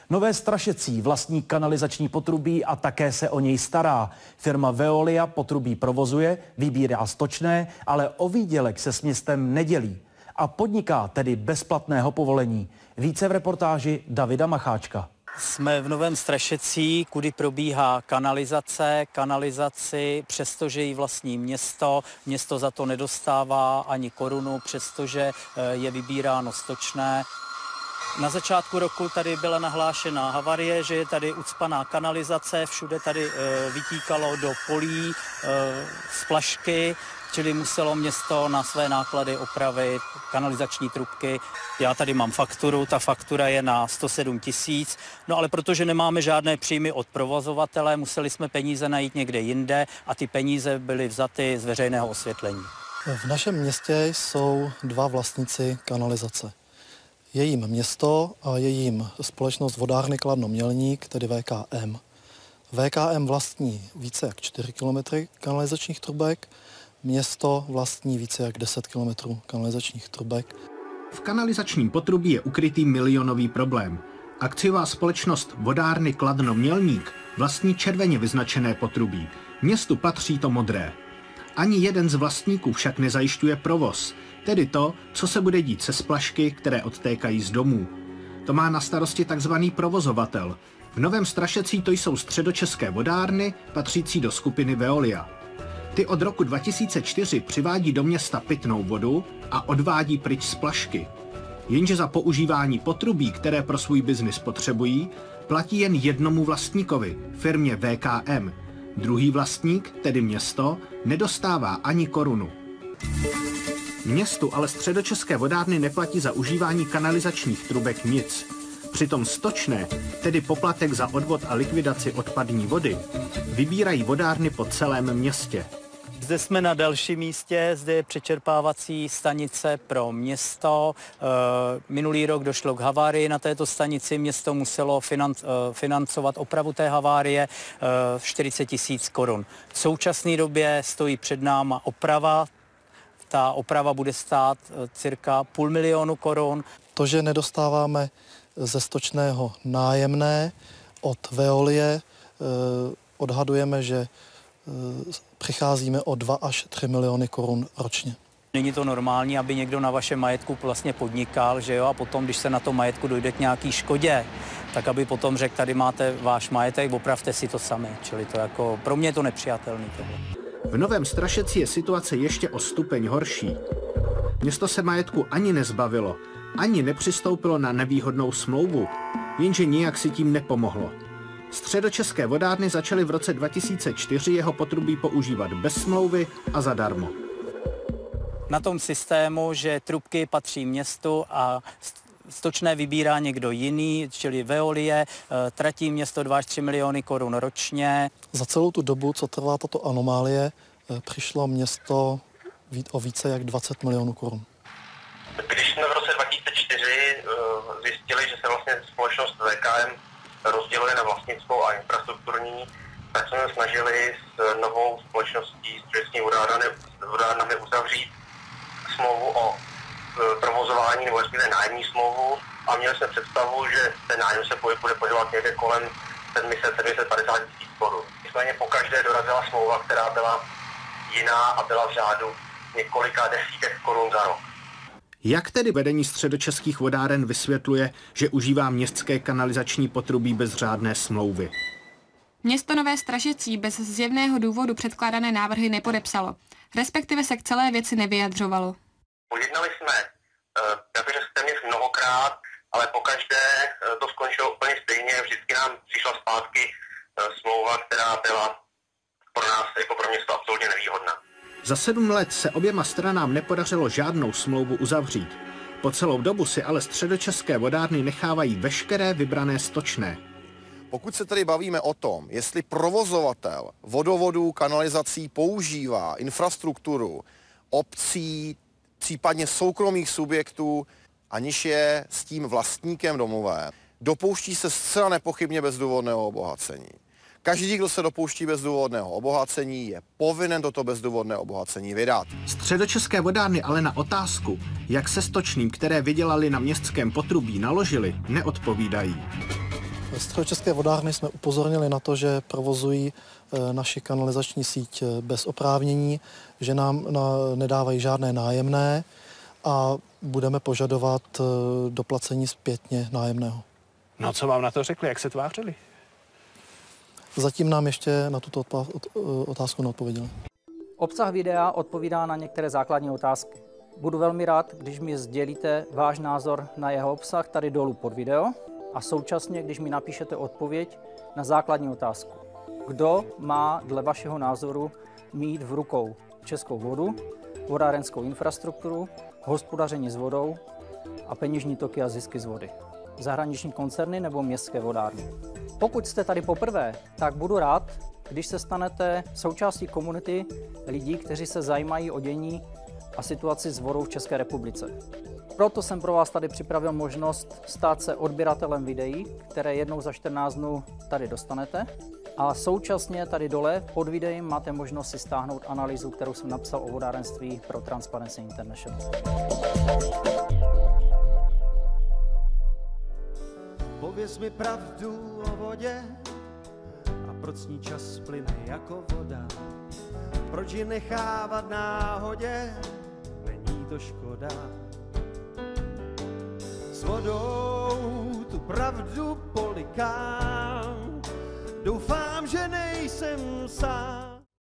Nové Strašecí vlastní kanalizační potrubí a také se o něj stará. Firma Veolia potrubí provozuje, vybírá stočné, ale o výdělek se s městem nedělí. A podniká tedy bezplatného povolení. Více v reportáži Davida Macháčka. Jsme v Novém Strašecí, kudy probíhá kanalizaci, přestože ji vlastní město. Město za to nedostává ani korunu, přestože je vybíráno stočné. Na začátku roku tady byla nahlášena havárie, že je tady ucpaná kanalizace, všude tady vytíkalo do polí splašky, čili muselo město na své náklady opravit kanalizační trubky. Já tady mám fakturu, ta faktura je na 107 000, no ale protože nemáme žádné příjmy od provozovatele, museli jsme peníze najít někde jinde a ty peníze byly vzaty z veřejného osvětlení. V našem městě jsou dva vlastníci kanalizace. Je jim město a je jim společnost Vodárny Kladno Mělník, tedy VKM. VKM vlastní více jak 4 kilometry kanalizačních trubek, město vlastní více jak 10 kilometrů kanalizačních trubek. V kanalizačním potrubí je ukrytý milionový problém. Akciová společnost Vodárny Kladno Mělník vlastní červeně vyznačené potrubí. Městu patří to modré. Ani jeden z vlastníků však nezajišťuje provoz, tedy to, co se bude dít se splašky, které odtékají z domů. To má na starosti takzvaný provozovatel. V Novém Strašecí to jsou Středočeské vodárny, patřící do skupiny Veolia. Ty od roku 2004 přivádí do města pitnou vodu a odvádí pryč splašky. Jenže za používání potrubí, které pro svůj biznis potřebují, platí jen jednomu vlastníkovi, firmě VKM. Druhý vlastník, tedy město, nedostává ani korunu. Městu ale Středočeské vodárny neplatí za užívání kanalizačních trubek nic. Přitom stočné, tedy poplatek za odvod a likvidaci odpadní vody, vybírají vodárny po celém městě. Zde jsme na dalším místě, zde je přečerpávací stanice pro město. Minulý rok došlo k havárii na této stanici, město muselo financovat opravu té havárie 40 000 korun. V současné době stojí před náma oprava. Ta oprava bude stát cirka 500 000 korun. To, že nedostáváme ze stočného nájemné od Veolie, odhadujeme, že přicházíme o 2 až 3 miliony korun ročně. Není to normální, aby někdo na vašem majetku vlastně podnikal, že jo, a potom, když se na tom majetku dojde k nějaký škodě, tak aby potom řekl, tady máte váš majetek, opravte si to sami. Čili to jako, pro mě je to nepřijatelný. V Novém Strašecí je situace ještě o stupeň horší. Město se majetku ani nezbavilo, ani nepřistoupilo na nevýhodnou smlouvu, jenže nijak si tím nepomohlo. Středočeské vodárny začaly v roce 2004 jeho potrubí používat bez smlouvy a zadarmo. Na tom systému, že trubky patří městu a stočné vybírá někdo jiný, čili Veolie, tratí město 2 až 3 miliony korun ročně. Za celou tu dobu, co trvá tato anomálie, přišlo město o více jak 20 milionů korun. Když jsme v roce 2004 zjistili, že se vlastně společnost VKM rozděluje na vlastnickou a infrastrukturní, tak jsme se snažili s novou společností Středočeskými vodárnami uzavřít smlouvu o provozování nebo respektive nájemní smlouvu a měli jsme představu, že ten nájem se bude pohybovat někde kolem 750 000 korun. Nicméně pokaždé dorazila smlouva, která byla jiná a byla v řádu několika desítek korun za rok. Jak tedy vedení Středočeských vodáren vysvětluje, že užívá městské kanalizační potrubí bez řádné smlouvy? Město Nové Strašecí bez zjevného důvodu předkládané návrhy nepodepsalo, respektive se k celé věci nevyjadřovalo. Pojednali jsme, jakože téměř mnohokrát, ale pokaždé to skončilo úplně stejně. Vždycky nám přišla zpátky smlouva, která byla pro nás jako pro město absolutně nevýhodná. Za 7 let se oběma stranám nepodařilo žádnou smlouvu uzavřít. Po celou dobu si ale Středočeské vodárny nechávají veškeré vybrané stočné. Pokud se tedy bavíme o tom, jestli provozovatel vodovodů, kanalizací používá infrastrukturu obcí, případně soukromých subjektů, aniž je s tím vlastníkem domové, dopouští se zcela nepochybně bezdůvodného obohacení. Každý, kdo se dopouští bezdůvodného obohacení, je povinen toto bezdůvodné obohacení vydat. Středočeské vodárny ale na otázku, jak se stočným, které vydělali na městském potrubí, naložili, neodpovídají. Středočeské vodárny jsme upozornili na to, že provozují naši kanalizační síť bez oprávnění, že nám nedávají žádné nájemné a budeme požadovat doplacení zpětně nájemného. No co vám na to řekli, jak se tvářili? Zatím nám ještě na tuto otázku neodpověděli. Obsah videa odpovídá na některé základní otázky. Budu velmi rád, když mi sdělíte váš názor na jeho obsah tady dolů pod video a současně, když mi napíšete odpověď na základní otázku. Kdo má dle vašeho názoru mít v rukou českou vodu, vodárenskou infrastrukturu, hospodaření s vodou a peněžní toky a zisky z vody? Zahraniční koncerny nebo městské vodárny? Pokud jste tady poprvé, tak budu rád, když se stanete součástí komunity lidí, kteří se zajímají o dění a situaci s vodou v České republice. Proto jsem pro vás tady připravil možnost stát se odběratelem videí, které jednou za 14 dnů tady dostanete. A současně tady dole pod videem máte možnost si stáhnout analýzu, kterou jsem napsal o vodárenství pro Transparency International. Pověz mi pravdu o vodě a proč s ní čas plyne jako voda. Proč ji nechávat náhodě, není to škoda. S vodou tu pravdu polikám, doufám, že nejsem sám.